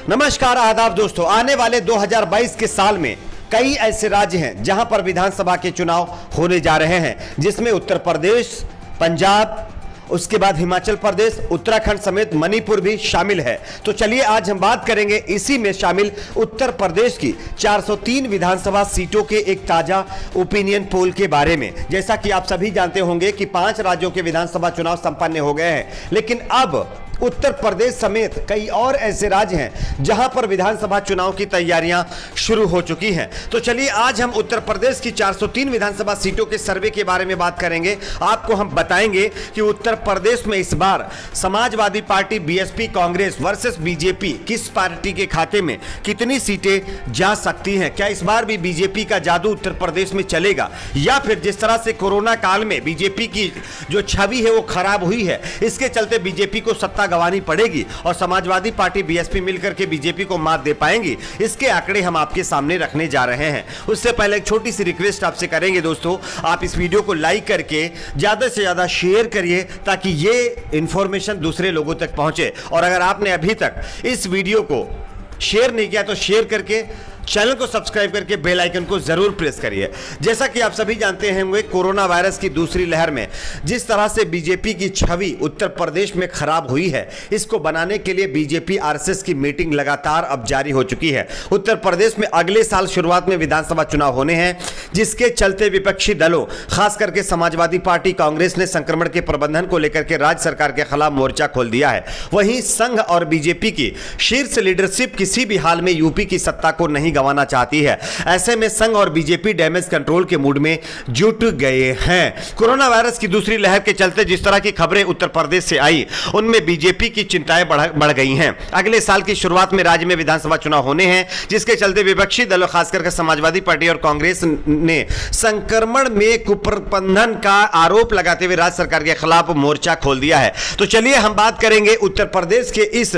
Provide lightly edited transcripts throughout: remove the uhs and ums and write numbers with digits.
नमस्कार आदाब दोस्तों। आने वाले 2022 के साल में कई ऐसे राज्य हैं जहां पर विधानसभा के चुनाव होने जा रहे हैं, जिसमें उत्तर प्रदेश, पंजाब, उसके बाद हिमाचल प्रदेश, उत्तराखंड समेत मणिपुर भी शामिल है। तो चलिए आज हम बात करेंगे इसी में शामिल उत्तर प्रदेश की 403 विधानसभा सीटों के एक ताजा ओपिनियन पोल के बारे में। जैसा कि आप सभी जानते होंगे कि 5 राज्यों के विधानसभा चुनाव संपन्न हो गए हैं, लेकिन अब उत्तर प्रदेश समेत कई और ऐसे राज्य हैं जहां पर विधानसभा चुनाव की तैयारियां शुरू हो चुकी हैं। तो चलिए आज हम उत्तर प्रदेश की 403 विधानसभा सीटों के सर्वे के बारे में बात करेंगे। आपको हम बताएंगे कि उत्तर प्रदेश में इस बार Samajwadi Party, BSP, Congress versus BJP, किस पार्टी के खाते में कितनी सीटें जा सकती हैं। क्या इस बार भी बीजेपी का जादू उत्तर प्रदेश में चलेगा, या फिर जिस तरह से कोरोना काल में बीजेपी की जो छवि है वो खराब हुई है, इसके चलते बीजेपी को सत्ता गंवानी पड़ेगी और समाजवादी पार्टी, बीएसपी मिलकर के बीजेपी को मात दे पाएंगी। इसके आंकड़े हम आपके सामने रखने जा रहे हैं। उससे पहले एक छोटी सी रिक्वेस्ट आपसे करेंगे दोस्तों, आप इस वीडियो को लाइक करके ज्यादा से ज्यादा शेयर करिए ताकि ये इंफॉर्मेशन दूसरे लोगों तक पहुंचे। और अगर आपने अभी तक इस वीडियो को शेयर नहीं किया तो शेयर करके चैनल को सब्सक्राइब करके बेल आइकन को जरूर प्रेस करिए। जैसा कि आप सभी जानते हैं, कोरोना वायरस की दूसरी लहर में जिस तरह से बीजेपी की छवि उत्तर प्रदेश में खराब हुई है, इसको बनाने के लिए बीजेपी आरएसएस की मीटिंग लगातार अब जारी हो चुकी है। उत्तर प्रदेश में अगले साल शुरुआत में विधानसभा चुनाव होने हैं, जिसके चलते विपक्षी दलों खास करके समाजवादी पार्टी, कांग्रेस ने संक्रमण के प्रबंधन को लेकर के राज्य सरकार के खिलाफ मोर्चा खोल दिया है। वहीं संघ और बीजेपी की शीर्ष लीडरशिप किसी भी हाल में यूपी की सत्ता को नहीं गंवाना चाहती है। ऐसे में संघ और बीजेपी डैमेज कंट्रोल के मूड में जुट गए हैं। कोरोना वायरस की दूसरी लहर के चलते जिस तरह की खबरें उत्तर प्रदेश से आई, उनमें बीजेपी की चिंताएं बढ़ गई हैं। अगले साल की शुरुआत में राज्य में विधानसभा चुनाव होने हैं, जिसके चलते विपक्षी दलों खासकर समाजवादी पार्टी और कांग्रेस ने संक्रमण में कुप्रबंधन का आरोप लगाते हुए राज्य सरकार के खिलाफ मोर्चा खोल दिया है। तो चलिए हम बात करेंगे उत्तर प्रदेश के इस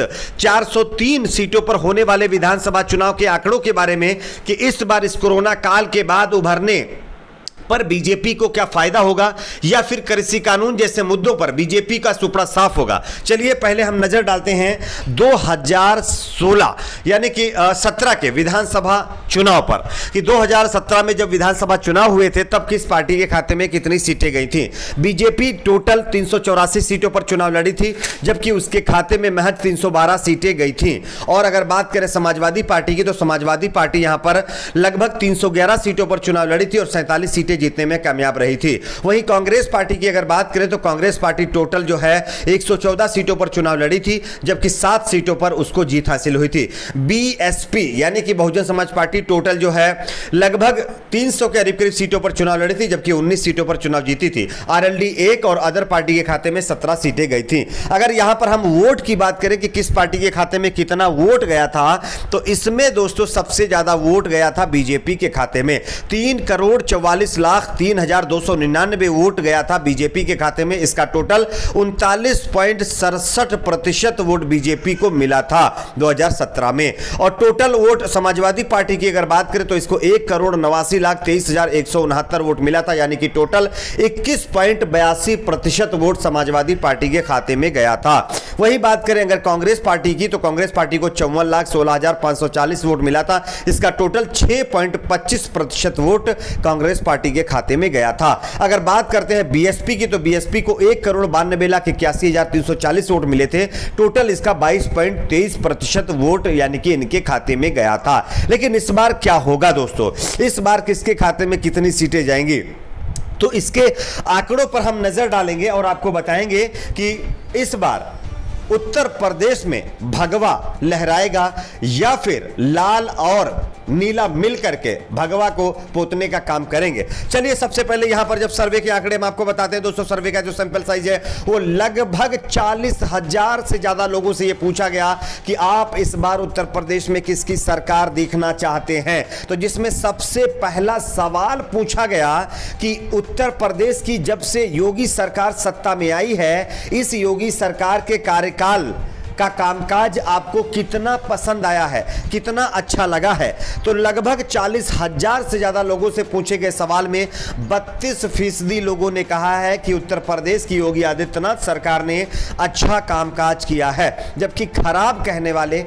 403 सीटों पर होने वाले विधानसभा चुनाव के आंकड़ों के बारे में कि इस बार इस कोरोना काल के बाद उभरने पर बीजेपी को क्या फायदा होगा, या फिर कृषि कानून जैसे मुद्दों पर बीजेपी का सुपड़ा साफ होगा। चलिए पहले हम नजर डालते हैं 2016 यानी कि 17 के विधानसभा चुनाव पर कि 2017 में जब विधानसभा चुनाव हुए थे तब किस पार्टी के खाते में कितनी सीटें गई थी। बीजेपी टोटल 384 सीटों पर चुनाव लड़ी थी, जबकि उसके खाते में महज 312 सीटें गई थी। और अगर बात करें समाजवादी पार्टी की, तो समाजवादी पार्टी यहां पर लगभग 311 सीटों पर चुनाव लड़ी थी और 47 सीटें जीतने में कामयाब रही थी। वहीं कांग्रेस पार्टी की अगर बात करें तो कांग्रेस पार्टी टोटल जो है 114 सीटों पर चुनाव लड़ी थी, जबकि 7 सीटों पर उसको जीत हासिल हुई थी। बीएसपी यानी कि बहुजन समाज पार्टी टोटल जो है लगभग 300 के करीब सीटों पर चुनाव लड़ी थी, जबकि 19 सीटों पर चुनाव जीती थी। आरएलडी 1 और अदर पार्टी के खाते में 17 सीटें गई थी। अगर यहां पर हम वोट की बात करें कि किस पार्टी के खाते में कितना वोट गया था, तो इसमें दोस्तों सबसे ज्यादा वोट गया था बीजेपी के खाते में। 3,44,03,299 वोट गया था बीजेपी के खाते में। इसका टोटल 39.67% वोट बीजेपी को मिला था 2017 में। और टोटल वोट समाजवादी पार्टी की अगर बात करें तो इसको 1,89,23,169 वोट मिला था, यानी कि टोटल 21.82% वोट समाजवादी पार्टी के खाते में गया था। वही बात करें अगर कांग्रेस पार्टी की, तो कांग्रेस पार्टी को 54,16,540 वोट मिला था। इसका टोटल 6.25% वोट कांग्रेस पार्टी के खाते में गया था। अगर बात करते हैं बीएसपी की, तो बीएसपी को 1,92,81,340 वोट मिले थे। टोटल इसका 22.23% वोट यानी कि इनके खाते में गया था। लेकिन इस बार क्या होगा दोस्तों, इस बार किसके खाते में कितनी सीटें जाएंगी, तो इसके आंकड़ों पर हम नजर डालेंगे और आपको बताएंगे कि इस बार उत्तर प्रदेश में भगवा लहराएगा या फिर लाल और नीला मिल करके भगवा को पोतने का काम करेंगे। चलिए सबसे पहले यहां पर जब सर्वे के आंकड़े हम आपको बताते हैं दोस्तों, सर्वे का जो सैंपल साइज है वो लगभग 40,000 से ज्यादा लोगों से ये पूछा गया कि आप इस बार उत्तर प्रदेश में किसकी सरकार देखना चाहते हैं। तो जिसमें सबसे पहला सवाल पूछा गया कि उत्तर प्रदेश की जब से योगी सरकार सत्ता में आई है, इस योगी सरकार के कार्यकाल का कामकाज आपको कितना पसंद आया है, कितना अच्छा लगा है। तो लगभग 40,000 से ज्यादा लोगों से पूछे गए सवाल में 32% लोगों ने कहा है कि उत्तर प्रदेश की योगी आदित्यनाथ सरकार ने अच्छा कामकाज किया है, जबकि खराब कहने वाले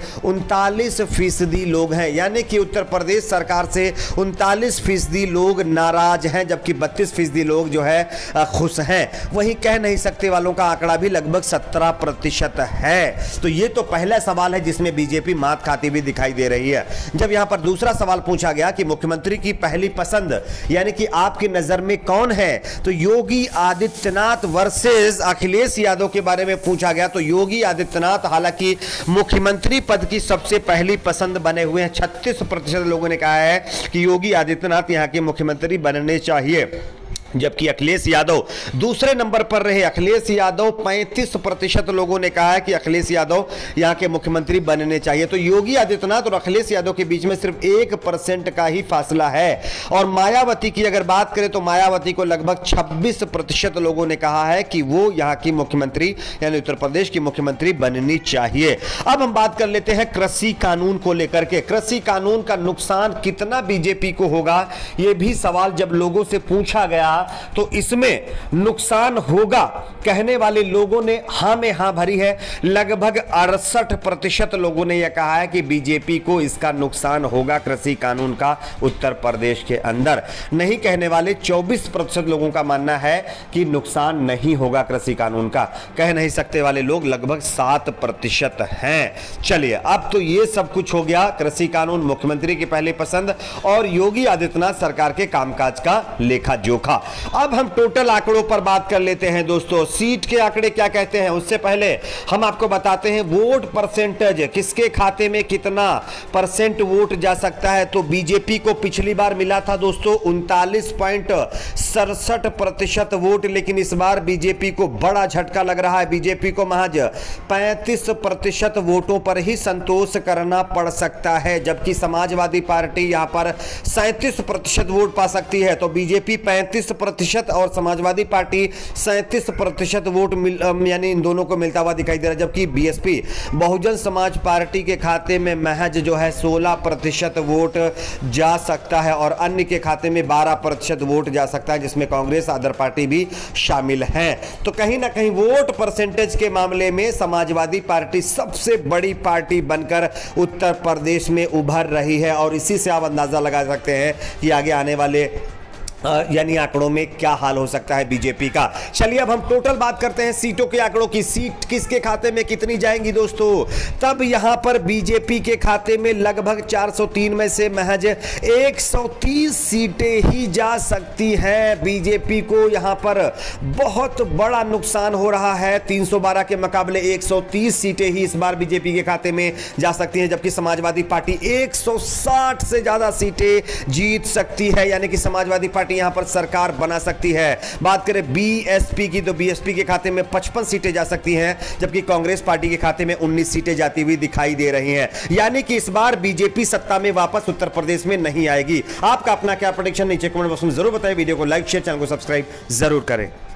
39% लोग हैं। यानी कि उत्तर प्रदेश सरकार से 39% लोग नाराज हैं, जबकि 32% लोग जो है खुश हैं। वहीं कह नहीं सकते वालों का आंकड़ा भी लगभग 17% है। तो ये तो पहला सवाल है जिसमें बीजेपी मात खाती भी दिखाई दे रही है। जब यहां पर दूसरा सवाल पूछा गया कि मुख्यमंत्री की पहली पसंद यानी कि आपकी नजर में कौन है, तो योगी आदित्यनाथ वर्सेस अखिलेश यादव के बारे में पूछा गया। तो योगी आदित्यनाथ हालांकि मुख्यमंत्री पद की सबसे पहली पसंद बने हुए हैं। 36% लोगों ने कहा है कि योगी आदित्यनाथ यहां के मुख्यमंत्री बनने चाहिए, जबकि अखिलेश यादव दूसरे नंबर पर रहे। अखिलेश यादव 35% लोगों ने कहा है कि अखिलेश यादव यहां के मुख्यमंत्री बनने चाहिए। तो योगी आदित्यनाथ और अखिलेश यादव के बीच में सिर्फ 1% का ही फासला है। और मायावती की अगर बात करें तो मायावती को लगभग 26% लोगों ने कहा है कि वो यहां की मुख्यमंत्री यानी उत्तर प्रदेश की मुख्यमंत्री बननी चाहिए। अब हम बात कर लेते हैं कृषि कानून को लेकर के। कृषि कानून का नुकसान कितना बीजेपी को होगा, यह भी सवाल जब लोगों से पूछा गया तो इसमें नुकसान होगा कहने वाले लोगों ने हां में हां भरी है। लगभग 68% लोगों ने यह कहा है कि बीजेपी को इसका नुकसान होगा कृषि कानून का उत्तर प्रदेश के अंदर। नहीं कहने वाले 24% लोगों का मानना है कि नुकसान नहीं होगा कृषि कानून का। कह नहीं सकते वाले लोग लगभग 7% हैं। चलिए, अब तो ये सब कुछ हो गया कृषि कानून, मुख्यमंत्री की पहली पसंद और योगी आदित्यनाथ सरकार के कामकाज का लेखा जोखा। अब हम टोटल आंकड़ों पर बात कर लेते हैं दोस्तों। सीट के आंकड़े क्या कहते हैं उससे पहले हम आपको बताते हैं वोट परसेंटेज, किसके खाते में कितना परसेंट वोट जा सकता है। तो बीजेपी को पिछली बार मिला था दोस्तों 39.67% वोट, लेकिन इस बार बीजेपी को बड़ा झटका लग रहा है। बीजेपी को महज 35% वोटों पर ही संतोष करना पड़ सकता है, जबकि समाजवादी पार्टी यहां पर 37% वोट पा सकती है। तो बीजेपी 35% और समाजवादी पार्टी 37% वोट यानी इन दोनों को मिलता हुआ दिखाई दे रहा है, जबकि बीएसपी बहुजन समाज पार्टी के खाते में महज जो है 16% वोट जा सकता है और अन्य के खाते में 12% वोट जा सकता है, जिसमें कांग्रेस अदर पार्टी भी शामिल है। तो कहीं ना कहीं वोट परसेंटेज के मामले में समाजवादी पार्टी सबसे बड़ी पार्टी बनकर उत्तर प्रदेश में उभर रही है और इसी से आप अंदाजा लगा सकते हैं कि आगे आने वाले यानी आंकड़ों में क्या हाल हो सकता है बीजेपी का। चलिए अब हम टोटल बात करते हैं सीटों के आंकड़ों की। सीट किसके खाते में कितनी जाएंगी दोस्तों, तब यहां पर बीजेपी के खाते में लगभग 403 में से महज 130 सीटें ही जा सकती हैं। बीजेपी को यहां पर बहुत बड़ा नुकसान हो रहा है। 312 के मुकाबले 130 सीटें ही इस बार बीजेपी के खाते में जा सकती हैं, जबकि समाजवादी पार्टी 160 से ज्यादा सीटें जीत सकती है, यानी कि समाजवादी पार्टी यहां पर सरकार बना सकती है। बात करें बीएसपी की तो बीएसपी के खाते में 55 सीटें जा सकती हैं, जबकि कांग्रेस पार्टी के खाते में 19 सीटें जाती हुई दिखाई दे रही हैं। यानी कि इस बार बीजेपी सत्ता में वापस उत्तर प्रदेश में नहीं आएगी। आपका अपना क्या प्रेडिक्शन नीचे कमेंट बॉक्स में जरूर बताएं। वीडियो को लाइक शेयर, चैनल को सब्सक्राइब जरूर करें।